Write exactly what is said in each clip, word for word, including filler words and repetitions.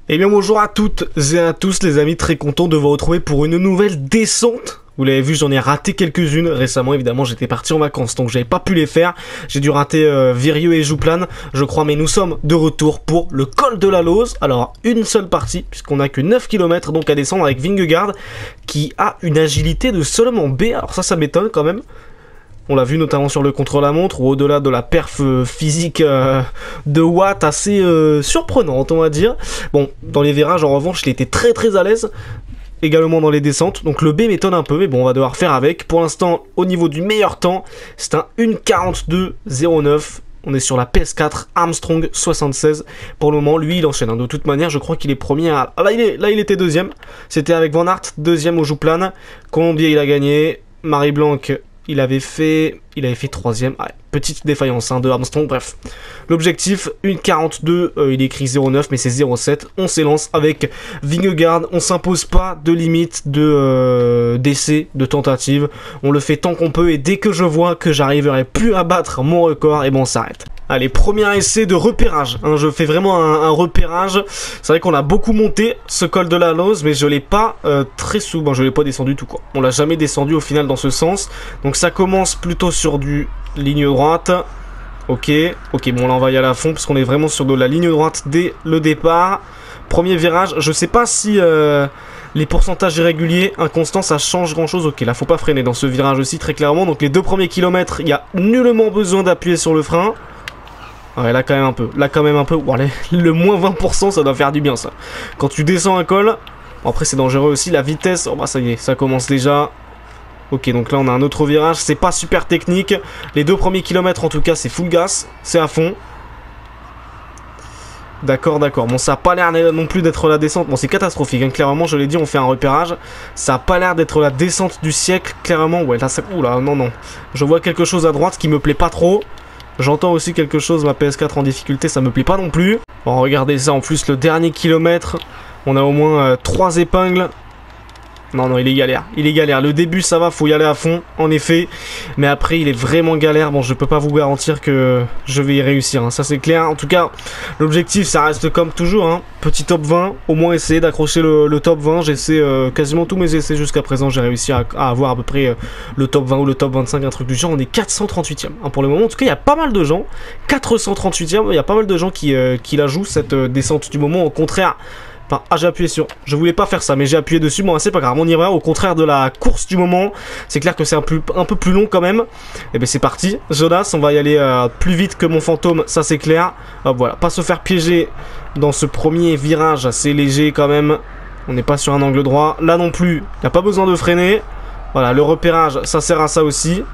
Eh bien bonjour à toutes et à tous les amis, très content de vous retrouver pour une nouvelle descente. Vous l'avez vu, j'en ai raté quelques-unes récemment, évidemment j'étais parti en vacances donc j'avais pas pu les faire. J'ai dû rater euh, Virieu et Jouplane, je crois, mais nous sommes de retour pour le col de la Lose. Alors une seule partie, puisqu'on a que neuf kilomètres donc à descendre avec Vingegaard, qui a une agilité de seulement B, alors ça ça m'étonne quand même. On l'a vu notamment sur le contre-la-montre, ou au-delà de la perf euh, physique euh, de Watt assez euh, surprenante, on va dire. Bon, dans les virages, en revanche, il était très très à l'aise. Également dans les descentes, donc le B m'étonne un peu, mais bon, on va devoir faire avec. Pour l'instant, au niveau du meilleur temps, c'est un une quarante-deux zéro neuf. On est sur la P S quatre, Armstrong soixante-seize. Pour le moment, lui, il enchaîne. Hein. De toute manière, je crois qu'il est premier à... Ah, là, il est... là, il était deuxième. C'était avec Van Aert, deuxième au Jouplane. Colombier, il a gagné. Marie Blanc... Il avait fait, il avait fait troisième, ouais, petite défaillance hein, de Armstrong, bref. L'objectif, une quarante-deux, euh, il est écrit zéro neuf, mais c'est zéro sept. On s'élance avec Vingegaard, on s'impose pas de limite de euh, d'essai, de tentative. On le fait tant qu'on peut et dès que je vois que j'arriverai plus à battre mon record, et bon on s'arrête. Allez, premier essai de repérage, hein, je fais vraiment un, un repérage. C'est vrai qu'on a beaucoup monté ce col de la Lose, mais je l'ai pas euh, très souvent, bon, je l'ai pas descendu tout quoi. On l'a jamais descendu au final dans ce sens. Donc ça commence plutôt sur du ligne droite. Ok, ok, bon là on va y aller à fond parce qu'on est vraiment sur de la ligne droite dès le départ. Premier virage, je sais pas si euh, les pourcentages irréguliers, inconstants, ça change grand chose. Ok, là faut pas freiner dans ce virage aussi très clairement. Donc les deux premiers kilomètres, il y a nullement besoin d'appuyer sur le frein. Ouais, là quand même un peu, là quand même un peu, bon, allez, le moins vingt pour cent ça doit faire du bien ça. Quand tu descends un col, bon, après c'est dangereux aussi, la vitesse, oh bah ça y est, ça commence déjà. Ok, donc là on a un autre virage, c'est pas super technique. Les deux premiers kilomètres en tout cas c'est full gas, c'est à fond. D'accord, d'accord, bon ça a pas l'air non plus d'être la descente, bon c'est catastrophique, hein. Clairement je l'ai dit, on fait un repérage. Ça a pas l'air d'être la descente du siècle, clairement, ouais là ça... Oula, non non, je vois quelque chose à droite qui me plaît pas trop. J'entends aussi quelque chose, ma P S quatre en difficulté, ça me plaît pas non plus. Bon, regardez ça, en plus, le dernier kilomètre, on a au moins euh, trois épingles. Non, non, il est galère, il est galère. Le début, ça va, faut y aller à fond, en effet. Mais après, il est vraiment galère. Bon, je peux pas vous garantir que je vais y réussir, hein. Ça c'est clair. En tout cas, l'objectif, ça reste comme toujours, hein. Petit top vingt, au moins essayer d'accrocher le, le top vingt. J'essaie euh, quasiment tous mes essais jusqu'à présent. J'ai réussi à, à avoir à peu près euh, le top vingt ou le top vingt-cinq, un truc du genre. On est quatre cent trente-huitième, hein, pour le moment. En tout cas, il y a pas mal de gens. quatre cent trente-huitième, il y a pas mal de gens qui, euh, qui la jouent, cette euh, descente du moment. Au contraire... Enfin, ah j'ai appuyé sur, je voulais pas faire ça mais j'ai appuyé dessus, bon c'est pas grave, on ira au contraire de la course du moment. C'est clair que c'est un, un peu plus long quand même. Et ben c'est parti, Jonas, on va y aller euh, plus vite que mon fantôme, ça c'est clair. Hop voilà, pas se faire piéger dans ce premier virage, c'est léger quand même. On n'est pas sur un angle droit, là non plus, il n'y a pas besoin de freiner. Voilà, le repérage, ça sert à ça aussi.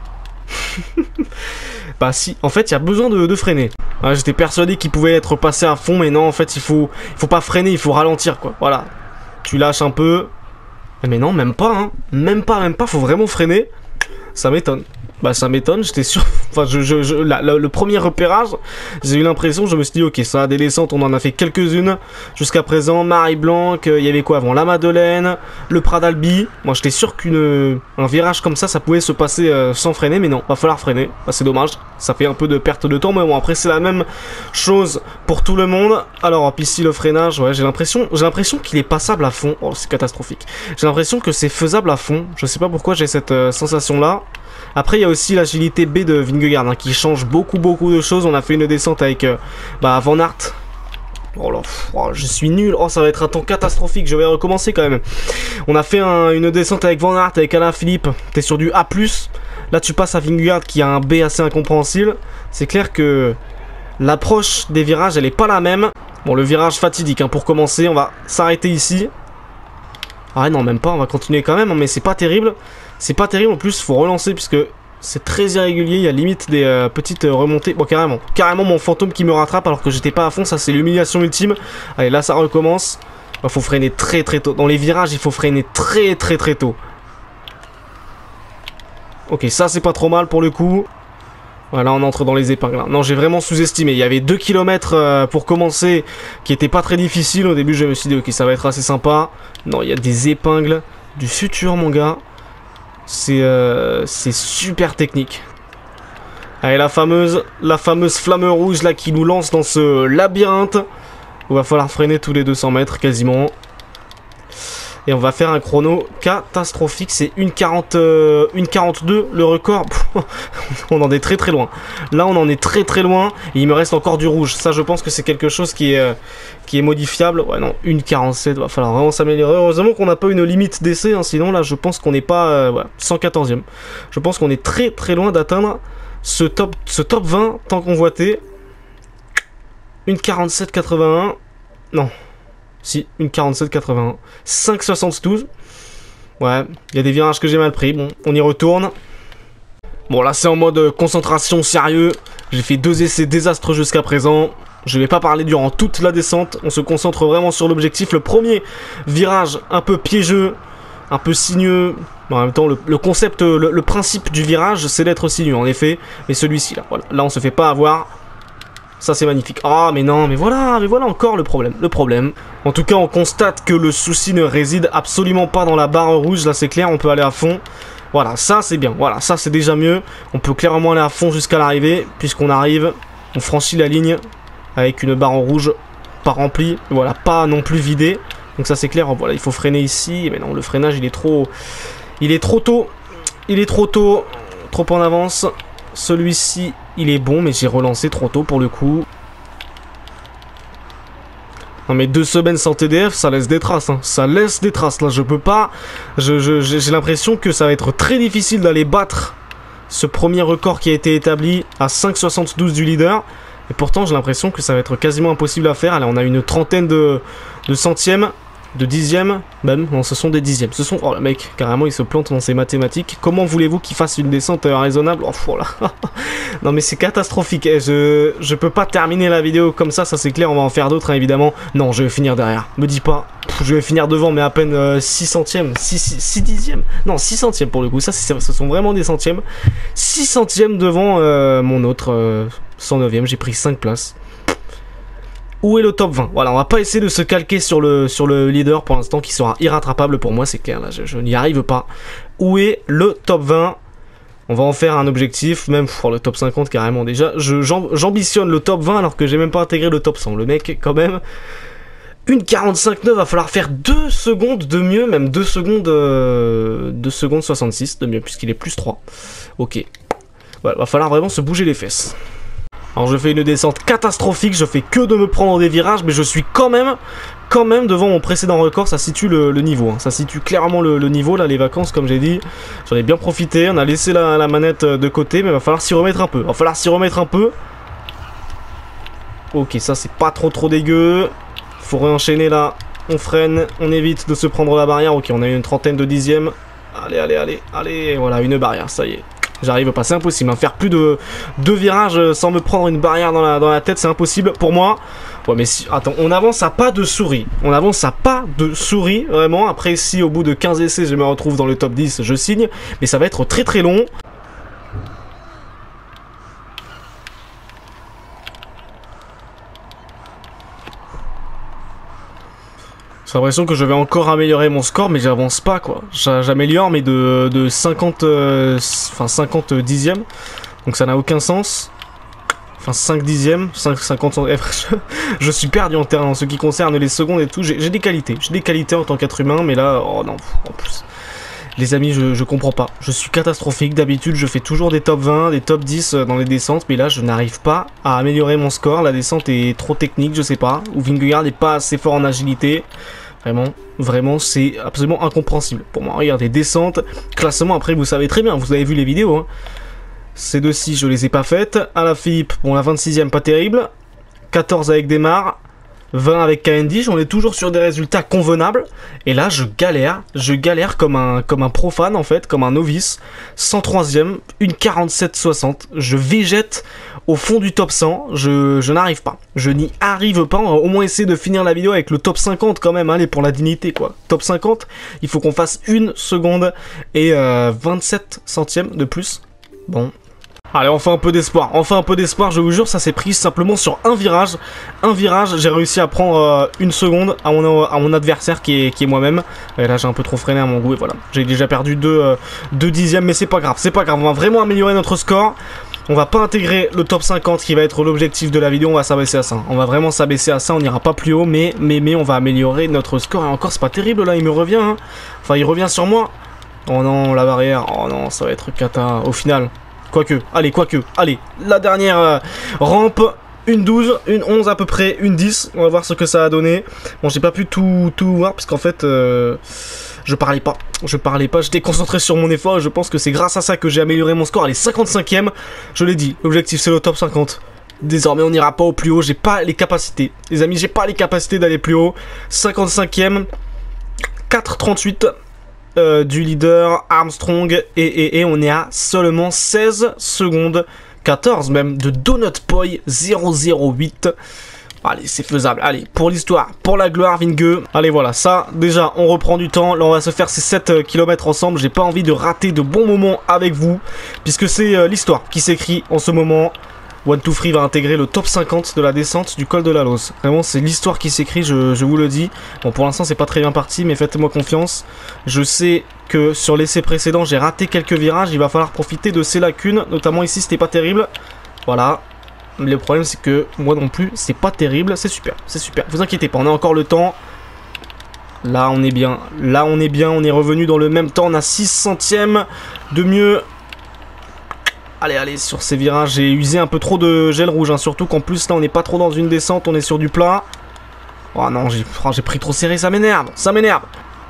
Bah si, en fait il y a besoin de, de freiner. Ouais, j'étais persuadé qu'il pouvait être passé à fond, mais non, en fait il faut, il faut pas freiner, il faut ralentir quoi. Voilà, tu lâches un peu. Mais non, même pas, hein. Même pas, même pas, faut vraiment freiner. Ça m'étonne. Bah ça m'étonne, j'étais sûr. Enfin, je, je, je, la, la, le premier repérage, j'ai eu l'impression, je me suis dit, ok, ça a des descentes, on en a fait quelques-unes jusqu'à présent. Marie Blanc, il y avait quoi avant? La Madeleine, le Pradalbi. Moi, j'étais sûr qu'un virage comme ça, ça pouvait se passer euh, sans freiner, mais non, va falloir freiner. Bah, c'est dommage, ça fait un peu de perte de temps, mais bon, après, c'est la même chose pour tout le monde. Alors, hop, ici, le freinage, ouais, j'ai l'impression j'ai l'impression qu'il est passable à fond. Oh, c'est catastrophique. J'ai l'impression que c'est faisable à fond. Je sais pas pourquoi j'ai cette euh, sensation-là. Après, il y a aussi l'agilité B de Vingegaard hein, qui change beaucoup, beaucoup de choses. On a fait une descente avec euh, bah, Van Aert. Oh là, oh, je suis nul. Oh, ça va être un temps catastrophique. Je vais recommencer quand même. On a fait un, une descente avec Van Aert, avec Alain Philippe. T'es sur du A plus. Là, tu passes à Vingegaard qui a un B assez incompréhensible. C'est clair que l'approche des virages, elle est pas la même. Bon, le virage fatidique hein, pour commencer. On va s'arrêter ici. Ah non, même pas. On va continuer quand même. Hein, mais c'est pas terrible. C'est pas terrible en plus, faut relancer puisque c'est très irrégulier, il y a limite des euh, petites remontées. Bon carrément, carrément mon fantôme qui me rattrape alors que j'étais pas à fond, ça c'est l'humiliation ultime. Allez là ça recommence, il faut freiner très très tôt. Dans les virages il faut freiner très très très tôt. Ok ça c'est pas trop mal pour le coup. Voilà on entre dans les épingles. Non j'ai vraiment sous-estimé, il y avait deux kilomètres euh, pour commencer qui étaient pas très difficiles. Au début je me suis dit ok ça va être assez sympa. Non il y a des épingles du futur mon gars. C'est euh, c'est super technique. Allez la fameuse, la fameuse flamme rouge là qui nous lance dans ce labyrinthe. où il va falloir freiner tous les deux cents mètres quasiment. Et on va faire un chrono catastrophique. C'est une quarante, euh, une quarante-deux le record. On en est très très loin. Là on en est très très loin. Et il me reste encore du rouge. Ça je pense que c'est quelque chose qui est, euh, qui est modifiable. Ouais non, une quarante-sept. Va falloir vraiment s'améliorer. Heureusement qu'on n'a pas une limite d'essai. Hein, sinon là je pense qu'on n'est pas euh, ouais, cent quatorzième. Je pense qu'on est très très loin d'atteindre ce top, ce top vingt tant convoité. Une quarante-sept quatre-vingt-un. Non. Si, une quarante-sept quatre-vingt-un. cinq soixante-douze. Ouais, il y a des virages que j'ai mal pris. Bon, on y retourne. Bon, là, c'est en mode concentration sérieux. J'ai fait deux essais désastreux jusqu'à présent. Je vais pas parler durant toute la descente. On se concentre vraiment sur l'objectif. Le premier virage, un peu piégeux, un peu sinueux. En même temps, le, le concept, le, le principe du virage, c'est d'être sinueux, en effet. Mais celui-ci, là, voilà. Là, on se fait pas avoir. Ça c'est magnifique. Ah mais non, mais voilà, mais voilà encore le problème, le problème. En tout cas, on constate que le souci ne réside absolument pas dans la barre rouge, là c'est clair, on peut aller à fond. Voilà, ça c'est bien, voilà, ça c'est déjà mieux. On peut clairement aller à fond jusqu'à l'arrivée, puisqu'on arrive, on franchit la ligne avec une barre rouge pas remplie, voilà, pas non plus vidée. Donc ça c'est clair, voilà, il faut freiner ici, mais non, le freinage il est trop... Il est trop tôt, il est trop tôt, trop en avance. Celui-ci, il est bon, mais j'ai relancé trop tôt pour le coup. Non mais deux semaines sans T D F, ça laisse des traces, hein. Ça laisse des traces, là, je peux pas... Je, je, j'ai l'impression que ça va être très difficile d'aller battre ce premier record qui a été établi à cinq soixante-douze du leader. Et pourtant, j'ai l'impression que ça va être quasiment impossible à faire. Allez, on a une trentaine de, de centièmes, de dixièmes, même, non, ce sont des dixièmes. Ce sont... Oh, le mec, carrément, il se plante dans ses mathématiques. Comment voulez-vous qu'il fasse une descente euh, raisonnable? Oh, oh là. Non, mais c'est catastrophique. Je... je peux pas terminer la vidéo comme ça, ça c'est clair. On va en faire d'autres, hein, évidemment. Non, je vais finir derrière. Me dis pas. Pff, je vais finir devant, mais à peine euh, six centièmes. six dixièmes. Non, six centièmes pour le coup. Ça, ce sont vraiment des centièmes. six centièmes devant euh, mon autre euh, cent neuvième. J'ai pris cinq places. Où est le top vingt? Voilà, on va pas essayer de se calquer sur le, sur le leader pour l'instant qui sera irrattrapable pour moi, c'est clair, là, je, je n'y arrive pas. Où est le top vingt? On va en faire un objectif, même pour le top cinquante carrément déjà. J'ambitionne le top vingt alors que j'ai même pas intégré le top cent. Le mec, quand même, une quarante-cinq neuf, va falloir faire deux secondes de mieux, même deux secondes, euh, deux secondes soixante-six de mieux, puisqu'il est plus trois. Ok. Voilà, va falloir vraiment se bouger les fesses. Alors je fais une descente catastrophique, je fais que de me prendre des virages, mais je suis quand même, quand même devant mon précédent record, ça situe le, le niveau, hein. Ça situe clairement le, le niveau, là, les vacances, comme j'ai dit, j'en ai bien profité, on a laissé la, la manette de côté, mais il va falloir s'y remettre un peu, il va falloir s'y remettre un peu. Ok, ça c'est pas trop trop dégueu, faut réenchaîner là, on freine, on évite de se prendre la barrière, ok, on a eu une trentaine de dixièmes, allez, allez, allez, allez, voilà, une barrière, ça y est. J'arrive pas, c'est impossible, hein. Faire plus de deux virages sans me prendre une barrière dans la, dans la tête, c'est impossible pour moi. Ouais mais si, attends, on avance à pas de souris, on avance à pas de souris, vraiment. Après si au bout de quinze essais je me retrouve dans le top dix, je signe, mais ça va être très très long. J'ai l'impression que je vais encore améliorer mon score, mais j'avance pas quoi. J'améliore, mais de, de cinquante, euh, enfin cinquante dixièmes. Donc ça n'a aucun sens. Enfin cinq dixièmes, cinq, cinquante centièmes. Je, je suis perdu en terrain en ce qui concerne les secondes et tout. J'ai des qualités. J'ai des qualités en tant qu'être humain, mais là, oh non, en plus. Les amis, je, je comprends pas. Je suis catastrophique. D'habitude, je fais toujours des top vingt, des top dix dans les descentes, mais là, je n'arrive pas à améliorer mon score. La descente est trop technique, je sais pas. Ou Vingegaard n'est pas assez fort en agilité. Vraiment, vraiment, c'est absolument incompréhensible. Pour moi, regardez, descente, classement, après, vous savez très bien, vous avez vu les vidéos, hein. Ces deux-ci, je les ai pas faites. Alaphilippe, bon, la vingt-sixième, pas terrible. quatorze avec Démarre. vingt avec Cavendish, on est toujours sur des résultats convenables. Et là, je galère, je galère comme un, comme un profane, en fait, comme un novice. cent troisième, une quarante-sept soixante. Je végète au fond du top cent, je, je n'arrive pas. Je n'y arrive pas, on va au moins essayer de finir la vidéo avec le top cinquante quand même, allez, pour la dignité, quoi. Top cinquante, il faut qu'on fasse une seconde et euh, vingt-sept centièmes de plus. Bon. Allez, enfin un peu d'espoir, enfin un peu d'espoir, je vous jure, ça s'est pris simplement sur un virage. Un virage, j'ai réussi à prendre euh, une seconde à mon, à mon adversaire qui est, qui est moi-même. Et là, j'ai un peu trop freiné à mon goût et voilà. J'ai déjà perdu deux, euh, deux dixièmes, mais c'est pas grave, c'est pas grave, on va vraiment améliorer notre score. On va pas intégrer le top cinquante qui va être l'objectif de la vidéo, on va s'abaisser à ça. On va vraiment s'abaisser à ça, on n'ira pas plus haut, mais, mais, mais on va améliorer notre score. Et encore, c'est pas terrible là, il me revient. Hein. Enfin, il revient sur moi. Oh non, la barrière. Oh non, ça va être cata au final. Quoique, allez, quoique, allez. La dernière euh, rampe. Une douze, une onze à peu près, une dix. On va voir ce que ça a donné. Bon, j'ai pas pu tout, tout voir parce qu'en fait, euh, je parlais pas. Je parlais pas, j'étais concentré sur mon effort et je pense que c'est grâce à ça que j'ai amélioré mon score. Allez, cinquante-cinquième, je l'ai dit, l'objectif c'est le top cinquante. Désormais, on n'ira pas au plus haut, j'ai pas les capacités. Les amis, j'ai pas les capacités d'aller plus haut. cinquante-cinquième, quatre trente-huit euh, du leader Armstrong et, et, et on est à seulement seize secondes. quatorze même de Donut Boy zéro zéro huit. Allez, c'est faisable. Allez, pour l'histoire, pour la gloire, Vingue. Allez, voilà, ça, déjà, on reprend du temps. Là, on va se faire ces sept kilomètres ensemble. J'ai pas envie de rater de bons moments avec vous, puisque c'est euh, l'histoire qui s'écrit en ce moment. one two three va intégrer le top cinquante de la descente du col de la Lose. Vraiment, c'est l'histoire qui s'écrit, je, je vous le dis. Bon, pour l'instant, c'est pas très bien parti, mais faites-moi confiance. Je sais que sur l'essai précédent, j'ai raté quelques virages. Il va falloir profiter de ces lacunes. Notamment ici, c'était pas terrible. Voilà. Le problème, c'est que moi non plus, c'est pas terrible. C'est super, c'est super. Vous inquiétez pas, on a encore le temps. Là, on est bien. Là, on est bien. On est revenu dans le même temps. On a six centièmes de mieux. Allez, allez, sur ces virages, j'ai usé un peu trop de gel rouge, hein, surtout qu'en plus, là, on n'est pas trop dans une descente, on est sur du plat. Oh non, j'ai oh, j'ai pris trop serré, ça m'énerve, ça m'énerve.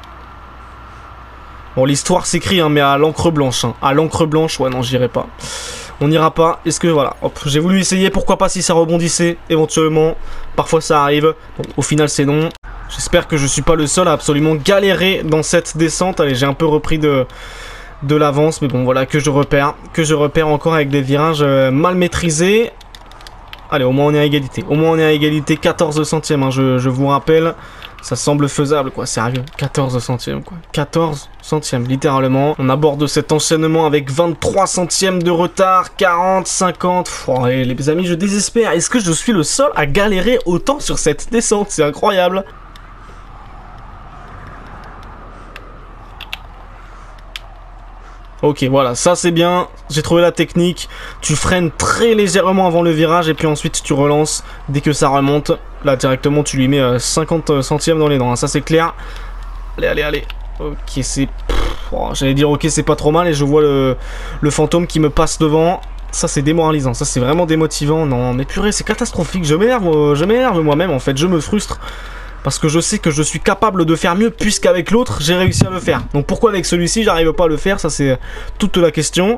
Bon, l'histoire s'écrit, hein, mais à l'encre blanche. Hein. À l'encre blanche, ouais, non, j'irai pas. On n'ira pas. Est-ce que, voilà, hop, j'ai voulu essayer, pourquoi pas si ça rebondissait, éventuellement. Parfois, ça arrive. Bon, au final, c'est non. J'espère que je suis pas le seul à absolument galérer dans cette descente. Allez, j'ai un peu repris de... de l'avance, mais bon voilà, que je repère que je repère encore avec des virages euh, mal maîtrisés. Allez, au moins on est à égalité, au moins on est à égalité, quatorze centièmes, hein, je, je vous rappelle, ça semble faisable quoi, sérieux, quatorze centièmes quoi, quatorze centièmes littéralement. On aborde cet enchaînement avec vingt-trois centièmes de retard, quarante, cinquante, oh, et les amis, je désespère. Est-ce que je suis le seul à galérer autant sur cette descente? C'est incroyable. Ok, voilà, ça c'est bien, j'ai trouvé la technique, tu freines très légèrement avant le virage et puis ensuite tu relances dès que ça remonte. Là directement tu lui mets euh, cinquante centièmes dans les dents, hein, ça c'est clair. Allez, allez, allez. Ok, c'est... Oh, j'allais dire ok, c'est pas trop mal et je vois le, le fantôme qui me passe devant. Ça c'est démoralisant, ça c'est vraiment démotivant. Non mais purée, c'est catastrophique, je m'énerve, euh, je m'énerve moi-même en fait, je me frustre. Parce que je sais que je suis capable de faire mieux puisqu'avec l'autre j'ai réussi à le faire. Donc pourquoi avec celui-ci j'arrive pas à le faire? Ça c'est toute la question.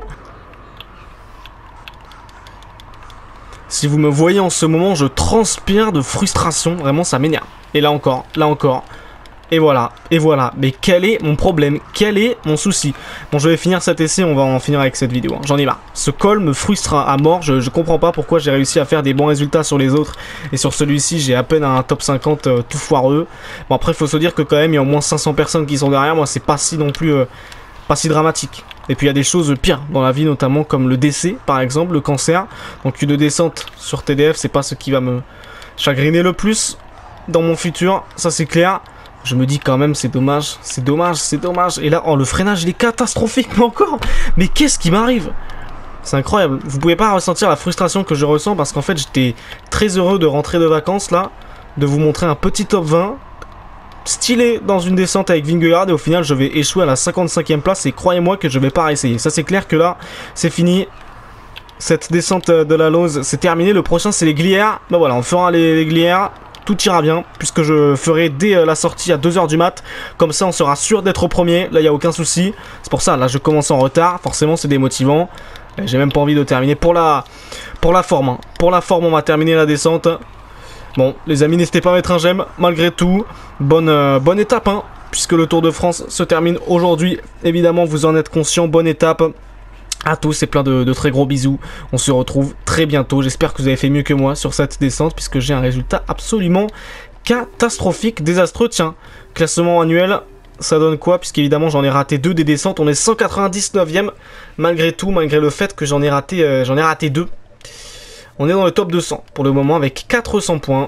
Si vous me voyez en ce moment, je transpire de frustration. Vraiment ça m'énerve. Et là encore, là encore. Et voilà, et voilà. Mais quel est mon problème? Quel est mon souci? Bon, je vais finir cet essai, on va en finir avec cette vidéo. Hein. J'en ai marre. Ce col me frustre à mort. Je, je comprends pas pourquoi j'ai réussi à faire des bons résultats sur les autres. Et sur celui-ci, j'ai à peine un top cinquante euh, tout foireux. Bon, après, il faut se dire que quand même, il y a au moins cinq cents personnes qui sont derrière moi. C'est pas si non plus... Euh, pas si dramatique. Et puis il y a des choses pires dans la vie, notamment comme le décès, par exemple, le cancer. Donc une descente sur T D F, c'est pas ce qui va me chagriner le plus dans mon futur. Ça, c'est clair. Je me dis quand même, c'est dommage, c'est dommage, c'est dommage. Et là, oh, le freinage, il est catastrophique, mais encore. Mais qu'est-ce qui m'arrive? C'est incroyable. Vous pouvez pas ressentir la frustration que je ressens parce qu'en fait, j'étais très heureux de rentrer de vacances, là, de vous montrer un petit top vingt, stylé dans une descente avec Vingegaard, et au final, je vais échouer à la cinquante-cinquième place, et croyez-moi que je vais pas réessayer. Ça, c'est clair que là, c'est fini. Cette descente de la Lose, c'est terminé. Le prochain, c'est les glières. Bah voilà, on fera les, les glières. Tout ira bien, puisque je ferai dès la sortie à deux heures du mat. Comme ça, on sera sûr d'être au premier. Là, il n'y a aucun souci. C'est pour ça, là, je commence en retard. Forcément, c'est démotivant. J'ai même pas envie de terminer. Pour la, pour la forme, hein. Pour la forme, on va terminer la descente. Bon, les amis, n'hésitez pas à mettre un j'aime, malgré tout. Bonne, euh, bonne étape, hein, puisque le Tour de France se termine aujourd'hui. Évidemment, vous en êtes conscients. Bonne étape. À tous et plein de, de très gros bisous. On se retrouve très bientôt. J'espère que vous avez fait mieux que moi sur cette descente, puisque j'ai un résultat absolument catastrophique, désastreux. Tiens, classement annuel, ça donne quoi? Puisqu'évidemment j'en ai raté deux des descentes. On est cent quatre-vingt-dix-neuvième malgré tout, malgré le fait que j'en ai raté, euh, j'en ai raté deux. On est dans le top deux cents pour le moment avec quatre cents points.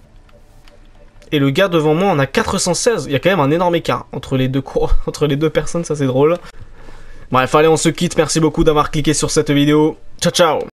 Et le gars devant moi en a quatre cent seize. Il y a quand même un énorme écart entre les deux, entre les deux personnes, ça c'est drôle. Bref, allez, on se quitte. Merci beaucoup d'avoir cliqué sur cette vidéo. Ciao, ciao.